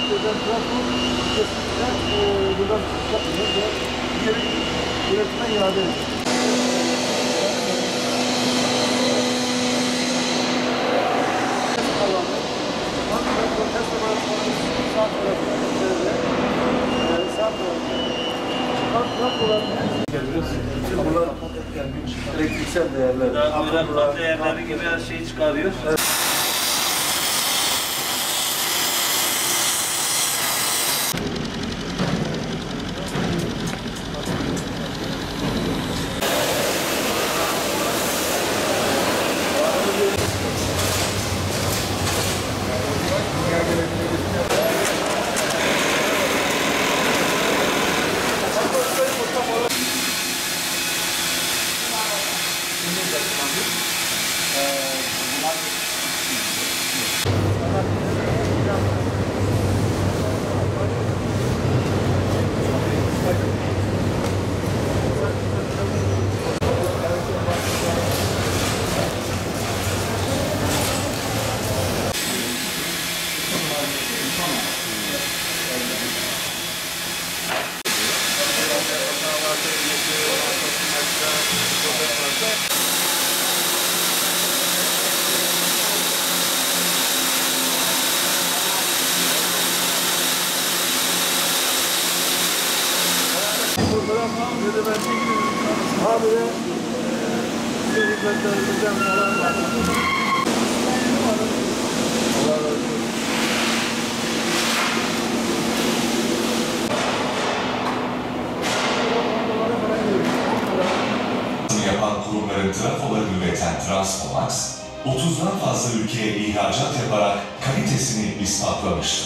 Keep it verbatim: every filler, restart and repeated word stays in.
özel trafo kesinlikle e, buradan çıkıyor ve geri üretime iade ediyor. Bunlar elektriksel değerler. Daha değerleri gibi her şeyi çıkarıyor. Evet. Habire size hizmetlerimizden falan var. Yapan kurumların trafoları üreten Transfomax, otuzdan fazla ülkeye ihracat yaparak kalitesini ispatlamıştır.